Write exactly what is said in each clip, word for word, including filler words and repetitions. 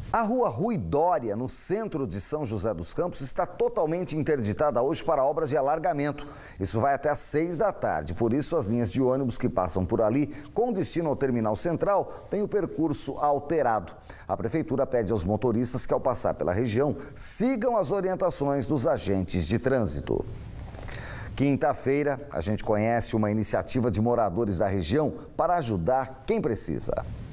A rua Rui Dória, no centro de São José dos Campos, está totalmente interditada hoje para obras de alargamento. Isso vai até às seis da tarde, por isso as linhas de ônibus que passam por ali, com destino ao terminal central, têm o percurso alterado. A prefeitura pede aos motoristas que, ao passar pela região, sigam as orientações dos agentes de trânsito. Quinta-feira, a gente conhece uma iniciativa de moradores da região para ajudar quem precisa.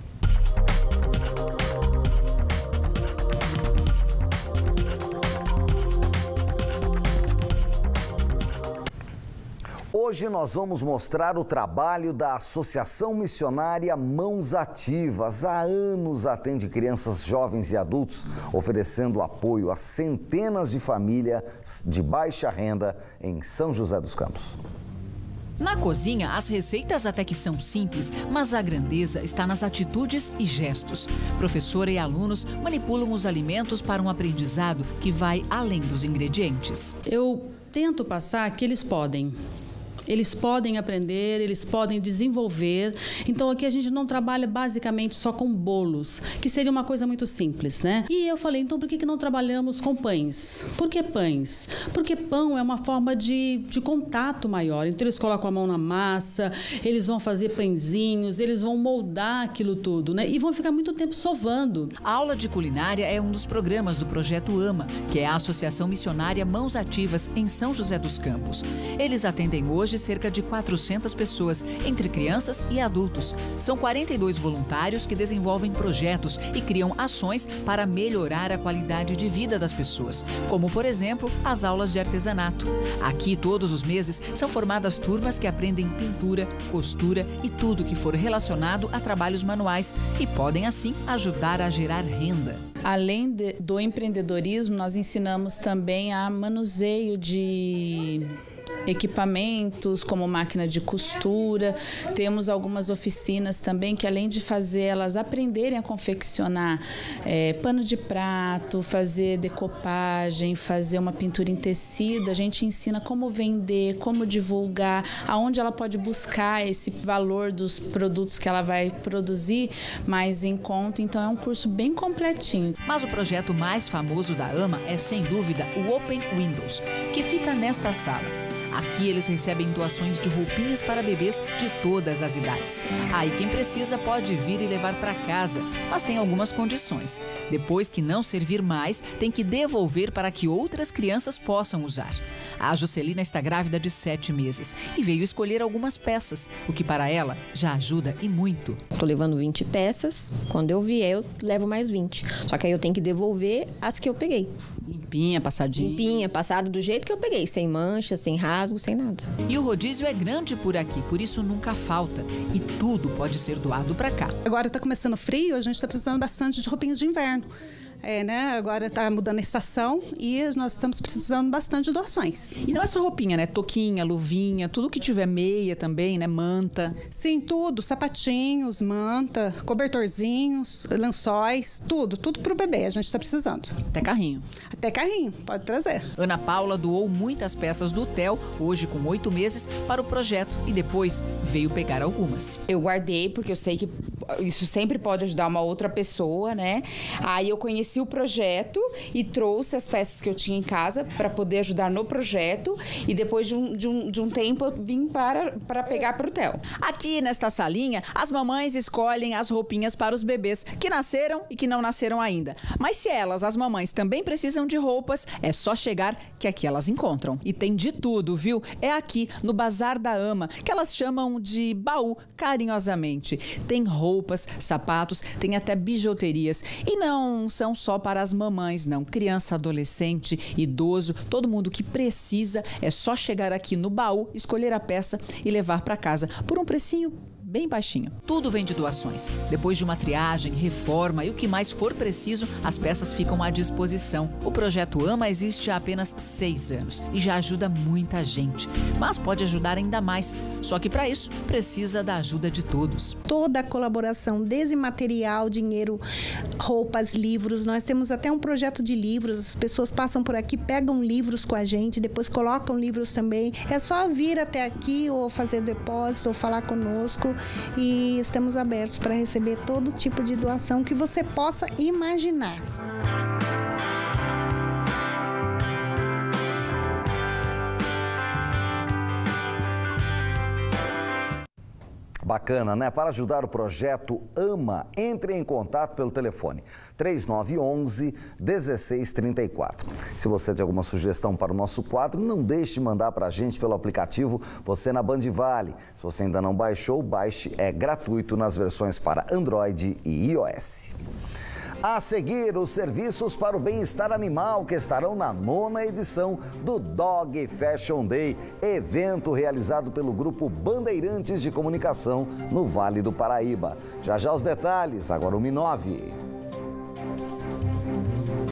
Hoje nós vamos mostrar o trabalho da Associação Missionária Mãos Ativas. Há anos atende crianças, jovens e adultos, oferecendo apoio a centenas de famílias de baixa renda em São José dos Campos. Na cozinha, as receitas até que são simples, mas a grandeza está nas atitudes e gestos. Professora e alunos manipulam os alimentos para um aprendizado que vai além dos ingredientes. Eu tento passar que eles podem. Eles podem aprender, eles podem desenvolver. Então aqui a gente não trabalha basicamente só com bolos, que seria uma coisa muito simples, né? E eu falei, então por que que não trabalhamos com pães? Por que pães? Porque pão é uma forma de, de contato maior. Então eles colocam a mão na massa, eles vão fazer pãezinhos, eles vão moldar aquilo tudo, né? E vão ficar muito tempo sovando. A aula de culinária é um dos programas do Projeto AMA, que é a Associação Missionária Mãos Ativas em São José dos Campos. Eles atendem hoje cerca de quatrocentas pessoas, entre crianças e adultos. São quarenta e dois voluntários que desenvolvem projetos e criam ações para melhorar a qualidade de vida das pessoas, como, por exemplo, as aulas de artesanato. Aqui, todos os meses, são formadas turmas que aprendem pintura, costura e tudo que for relacionado a trabalhos manuais e podem, assim, ajudar a gerar renda. Além de, do empreendedorismo, nós ensinamos também a manuseio de equipamentos, como máquina de costura. Temos algumas oficinas também que, além de fazer elas aprenderem a confeccionar é, pano de prato, fazer decopagem, fazer uma pintura em tecido, a gente ensina como vender, como divulgar, aonde ela pode buscar esse valor dos produtos que ela vai produzir mais em conta. Então é um curso bem completinho. Mas o projeto mais famoso da AMA é, sem dúvida, o Open Windows, que fica nesta sala. Aqui eles recebem doações de roupinhas para bebês de todas as idades. Aí quem precisa pode vir e levar para casa, mas tem algumas condições. Depois que não servir mais, tem que devolver para que outras crianças possam usar. A Juscelina está grávida de sete meses e veio escolher algumas peças, o que para ela já ajuda e muito. Estou levando vinte peças, quando eu vier eu levo mais vinte. Só que aí eu tenho que devolver as que eu peguei. Limpinha, passadinha. Limpinha, passado do jeito que eu peguei, sem mancha, sem rasgo, sem nada. E o rodízio é grande por aqui, por isso nunca falta. E tudo pode ser doado para cá. Agora está começando frio, a gente está precisando bastante de roupinhas de inverno. É, né? Agora está mudando a estação e nós estamos precisando bastante de doações. E não é só roupinha, né? Toquinha, luvinha, tudo que tiver meia também, né? Manta. Sim, tudo. Sapatinhos, manta, cobertorzinhos, lençóis, tudo. Tudo para o bebê, a gente está precisando. Até carrinho. Até carrinho, pode trazer. Ana Paula doou muitas peças do Theo, hoje com oito meses, para o projeto e depois veio pegar algumas. Eu guardei porque eu sei que isso sempre pode ajudar uma outra pessoa, né? Aí eu conheci o projeto e trouxe as peças que eu tinha em casa para poder ajudar no projeto e depois de um, de um, de um tempo eu vim para, para pegar para o Theo. Aqui nesta salinha, as mamães escolhem as roupinhas para os bebês que nasceram e que não nasceram ainda. Mas se elas, as mamães, também precisam de roupas, é só chegar que aqui elas encontram. E tem de tudo, viu? É aqui, no Bazar da AMA, que elas chamam de baú, carinhosamente. Tem roupas, sapatos, tem até bijuterias. E não são só para as mamães, não. Criança, adolescente, idoso, todo mundo que precisa, é só chegar aqui no baú, escolher a peça e levar para casa por um precinho bem baixinho. Tudo vem de doações. Depois de uma triagem, reforma e o que mais for preciso, as peças ficam à disposição. O projeto AMA existe há apenas seis anos e já ajuda muita gente. Mas pode ajudar ainda mais. Só que para isso, precisa da ajuda de todos. Toda a colaboração, desde material, dinheiro, roupas, livros. Nós temos até um projeto de livros. As pessoas passam por aqui, pegam livros com a gente, depois colocam livros também. É só vir até aqui ou fazer depósito ou falar conosco. e estamos abertos para receber todo tipo de doação que você possa imaginar. Bacana, né? Para ajudar o projeto AMA, entre em contato pelo telefone três nove um um, um seis três quatro. Se você tem alguma sugestão para o nosso quadro, não deixe de mandar para a gente pelo aplicativo Você na Band Vale. Se você ainda não baixou, baixe, é gratuito nas versões para Android e iOS. A seguir, os serviços para o bem-estar animal que estarão na nona edição do Dog Fashion Day, evento realizado pelo Grupo Bandeirantes de Comunicação no Vale do Paraíba. Já já os detalhes, agora uma e nove.